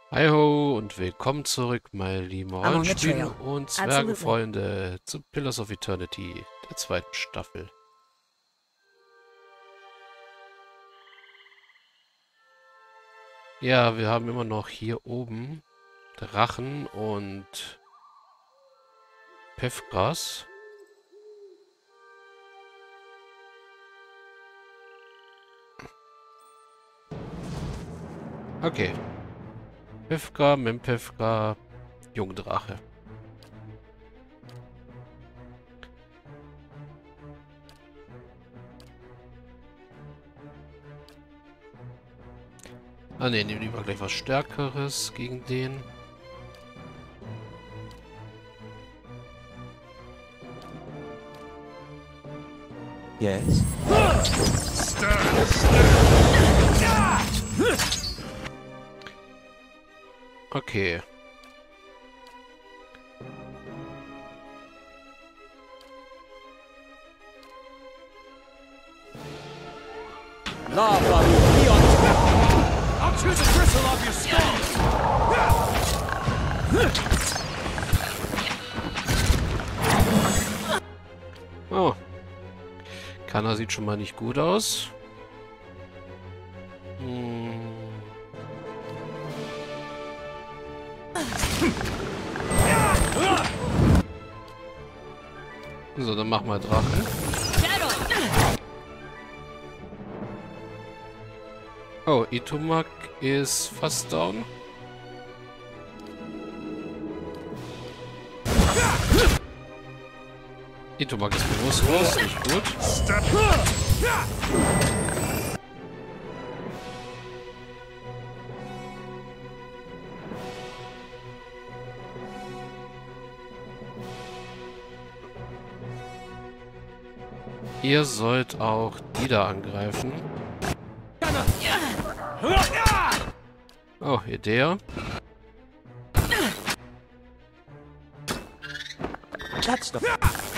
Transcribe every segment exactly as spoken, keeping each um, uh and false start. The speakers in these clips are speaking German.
Hi ho und willkommen zurück, meine lieben I'm on the Rollenspiel- trail. und Absolutely. Zwergenfreunde, zu Pillars of Eternity, der zweiten Staffel. Ja, wir haben immer noch hier oben Drachen und Pfeffgras. Okay. Pfeffgar, Mempfeffgar, Jungdrache. Ah ne, nehmen lieber gleich was Stärkeres gegen den. Yes. Okay. Lava beyond. I'll choose a bristle off your skull! Oh. Kanna sieht schon mal nicht gut aus. Hm. So, dann mach mal Drachen. Oh, Itumak ist fast down. Itumak ist bewusstlos, nicht gut. Ihr sollt auch die da angreifen. Oh, Idea. That's the.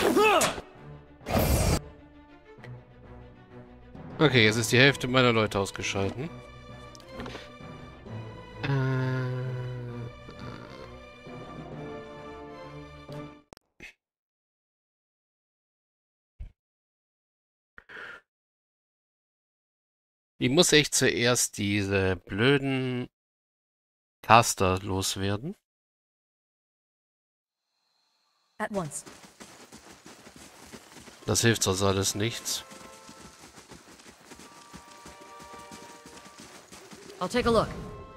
Okay, jetzt ist die Hälfte meiner Leute ausgeschalten. Äh, Ich muss echt zuerst diese blöden Caster loswerden. At once. Das hilft sonst alles nichts. I'll take a look.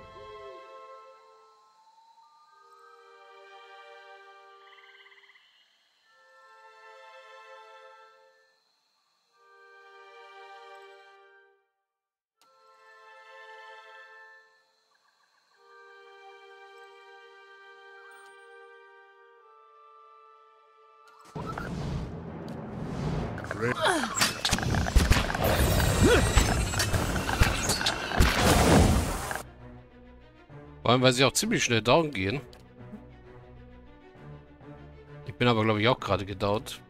Vor allem, weil sie auch ziemlich schnell down gehen. Ich bin aber, glaube ich, auch gerade gedownt.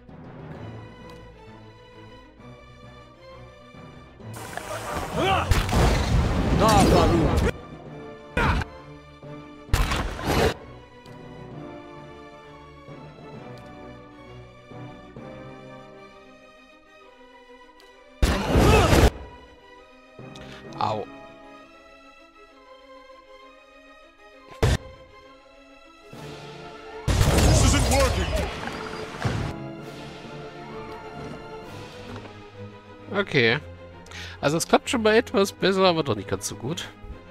Lava. Au. This isn't working! Okay. Also es klappt schon mal etwas besser, aber doch nicht ganz so gut.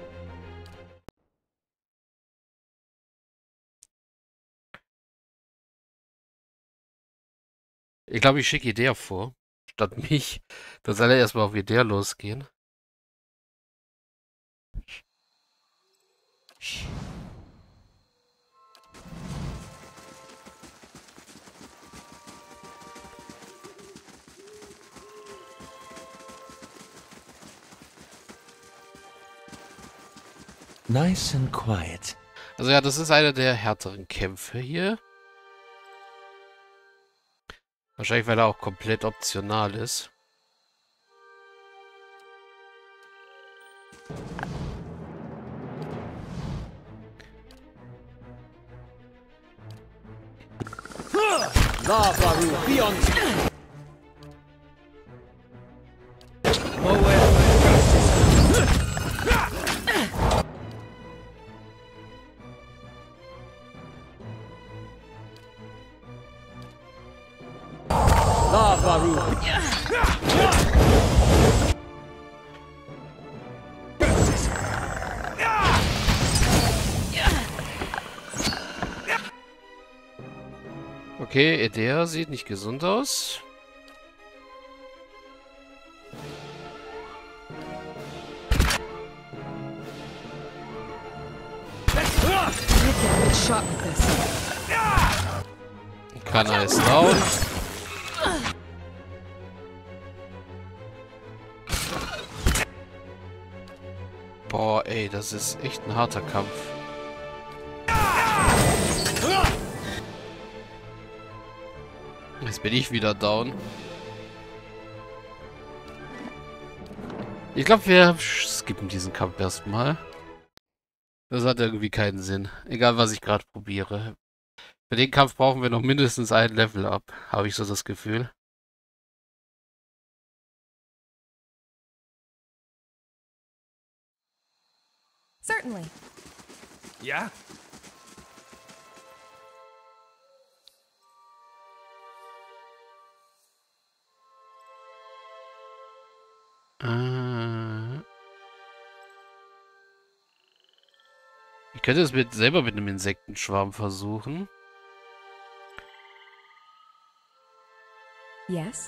Ich glaube, ich schicke Idea vor, statt mich. Dann soll er erstmal auf Idea losgehen. Nice and quiet. Also ja, das ist einer der härteren Kämpfe hier. Wahrscheinlich, weil er auch komplett optional ist. Lavaru, be on. Lavaru. Okay, Edea sieht nicht gesund aus. Shot with this. Kana ist down. Boah, ey, das ist echt ein harter Kampf. Jetzt bin ich wieder down. Ich glaube, wir skippen diesen Kampf erstmal. Das hat irgendwie keinen Sinn. Egal, was ich gerade probiere. Für den Kampf brauchen wir noch mindestens ein Level up. Habe ich so das Gefühl. Certainly. Yeah? Äh, ich könnte es mit, selber mit einem Insektenschwarm versuchen. Yes.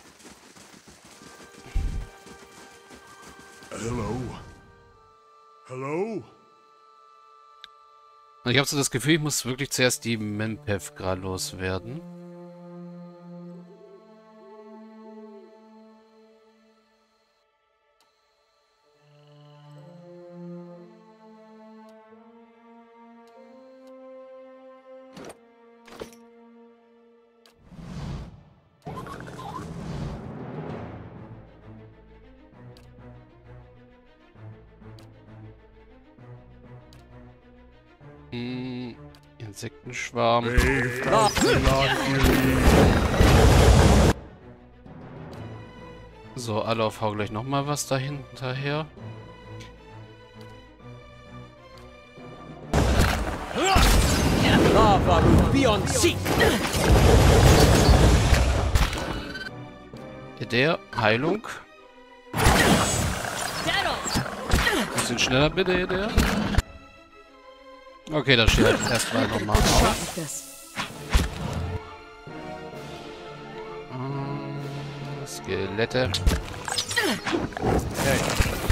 Hello? Hello? Ich habe so das Gefühl, ich muss wirklich zuerst die Menpefgra loswerden. Hm, Insektenschwarm. So, Alov, hau gleich nochmal was dahinterher. Lavaru, be on seat. Der Heilung. Bisschen schneller bitte, der. Okay, das steht halt erstmal nochmal Shot auf. with this. Ähm, Skelette. Okay.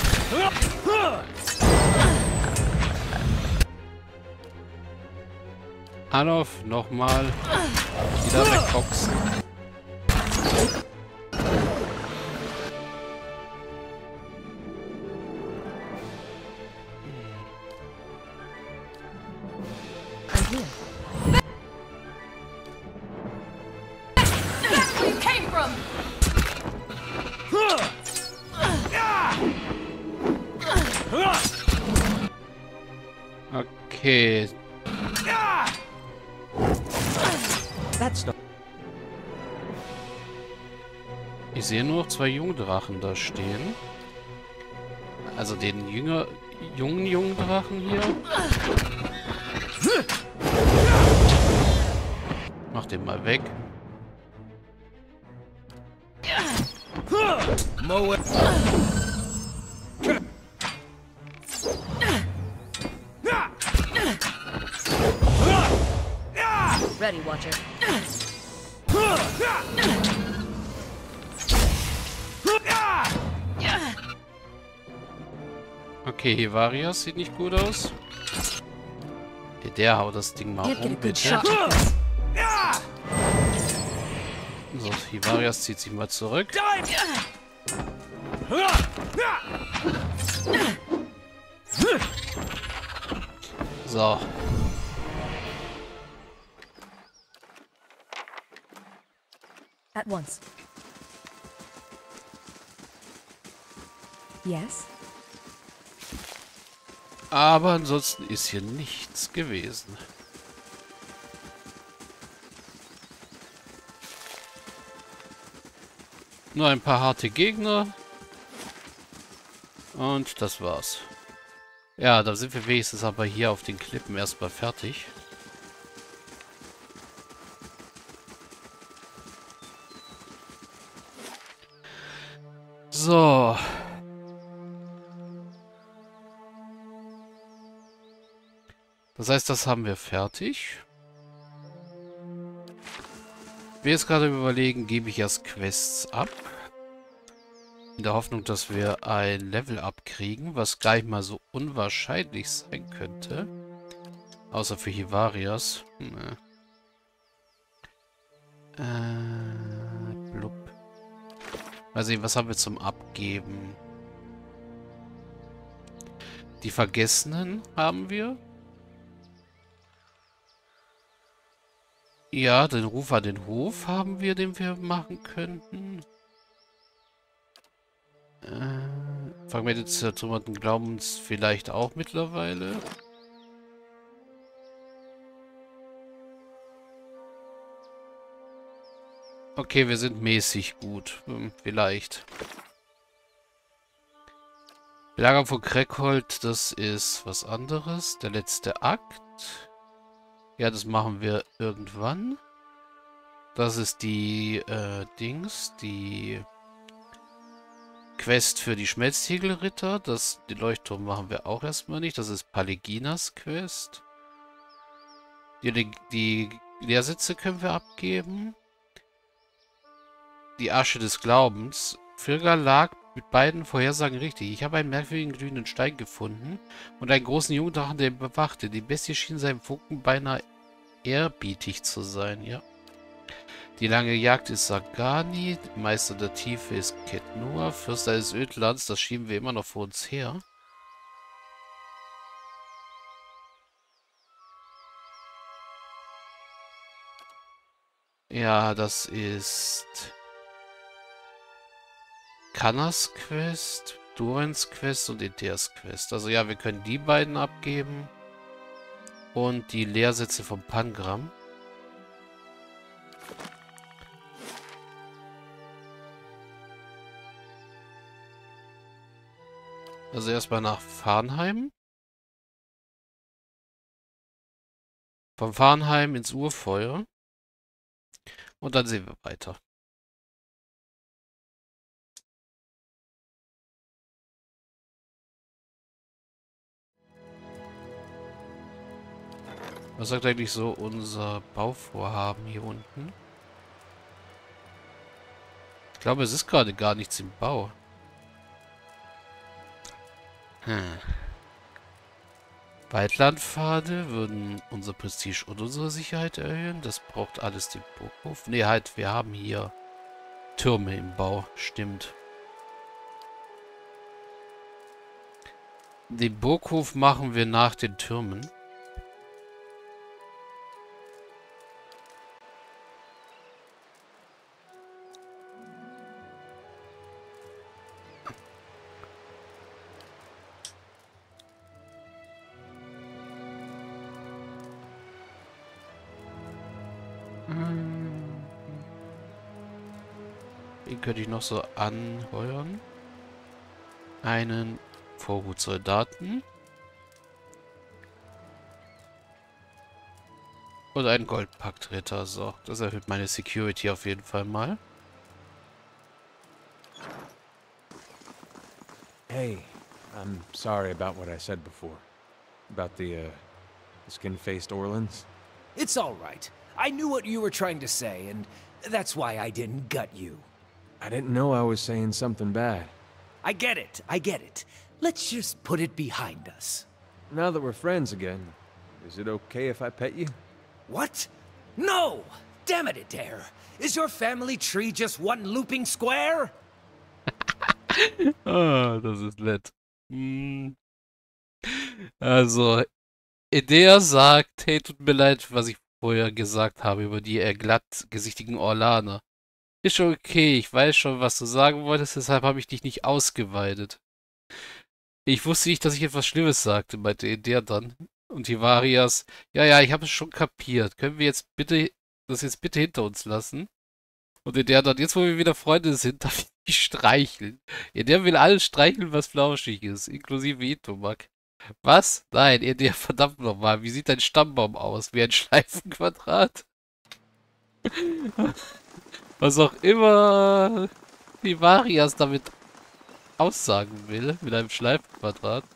Anov, nochmal. Wieder wegboxen. I'm here. That's where you came from! Okay. That's not. Ich sehe nur noch zwei Jungdrachen da stehen. Also den jünger, jungen Jungdrachen hier. Mach den mal weg. Moe. Ready, Watcher. Okay, Hivarias sieht nicht gut aus. Der, der haut das Ding mal Can't get a um, good bitte. shot with this. So, Hivarias zieht sich mal zurück. So. At once. Yes? Aber ansonsten ist hier nichts gewesen. Nur ein paar harte Gegner. Und das war's. Ja, da sind wir wenigstens aber hier auf den Klippen erstmal fertig. So. Das heißt, das haben wir fertig. Ich will jetzt gerade überlegen, gebe ich erst Quests ab. In der Hoffnung, dass wir ein Level-Up kriegen, was gar nicht mal so unwahrscheinlich sein könnte. Außer für Hivarias. Nee. Äh, blub. Mal sehen, was haben wir zum Abgeben? Die Vergessenen haben wir. Ja, den Ruf an den Hof haben wir, den wir machen könnten. Äh, Fragmente des zertrümmerten Glaubens vielleicht auch mittlerweile. Okay, wir sind mäßig gut. Hm, vielleicht. Belagerung von Kreckhold, das ist was anderes. Der letzte Akt. Ja, das machen wir irgendwann. Das ist die, äh, Dings, die Quest für die Schmelztiegelritter. Das, den Leuchtturm machen wir auch erstmal nicht. Das ist Paleginas Quest. Die, die, die Lehrsitze können wir abgeben. Die Asche des Glaubens. Firgal lag mit beiden Vorhersagen richtig. Ich habe einen merkwürdigen glühenden Stein gefunden und einen großen Jungdrachen, der ihn bewachte. Die Bestie schien seinem Funken beinahe ehrbietig zu sein, ja. Die lange Jagd ist Sagani, Meister der Tiefe ist Ketnua, Fürster des Ödlands, das schieben wir immer noch vor uns her. Ja, das ist Kannas Quest, Durens Quest und Eteas Quest. Also ja, wir können die beiden abgeben. Und die Lehrsätze vom Pangram. Also erstmal nach Farnheim. Von Farnheim ins Urfeuer. Und dann sehen wir weiter. Was sagt eigentlich so unser Bauvorhaben hier unten? Ich glaube, es ist gerade gar nichts im Bau. Hm. Waldlandpfade würden unser Prestige und unsere Sicherheit erhöhen. Das braucht alles den Burghof. Ne, halt, wir haben hier Türme im Bau. Stimmt. Den Burghof machen wir nach den Türmen. Wen könnte ich noch so anheuern? Einen Vorhutsoldaten. Und einen Goldpaktritter. So, das erhöht meine Security auf jeden Fall mal. Hey, I'm sorry about what I said before. About the, uh, the skin-faced Orlans. It's all right. I knew what you were trying to say, and that's why I didn't gut you. I didn't know I was saying something bad. I get it, I get it. Let's just put it behind us. Now that we're friends again, is it okay if I pet you? What? No! Damn it, Adair! Is your family tree just one looping square? Ah, das ist nett. Hm. Also, Adair sagt, hey, tut mir leid, was ich vorher gesagt habe über die äh, glattgesichtigen Orlaner. Ist schon okay, ich weiß schon, was du sagen wolltest, deshalb habe ich dich nicht ausgeweidet. Ich wusste nicht, dass ich etwas Schlimmes sagte, meinte Adair dann. Und Hivarias, ja, ja, ich habe es schon kapiert. Können wir jetzt bitte, das jetzt bitte hinter uns lassen? Und in der dann, jetzt wo wir wieder Freunde sind, darf ich die streicheln. In der will alles streicheln, was flauschig ist, inklusive Itomak. Was? Nein, in der, verdammt nochmal, wie sieht dein Stammbaum aus? Wie ein Schleifenquadrat? Was auch immer die Marias damit aussagen will, mit einem Schleifenquadrat.